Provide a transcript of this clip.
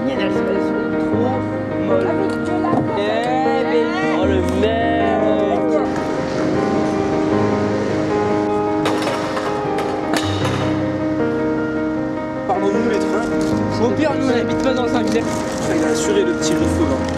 miennes, elles sont trop molles. Oh le mec. Pardon-nous les trains. Au pire, nous on habite pas dans Saint-Villers. Il a assuré le petit riff là.